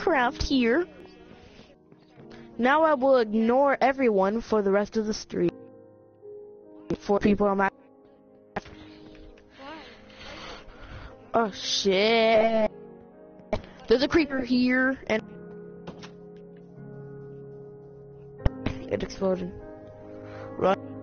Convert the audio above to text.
Minecraft here. Now I will ignore everyone for the rest of the stream. For people on my... Oh shit. There's a creeper here and... It exploded. Run.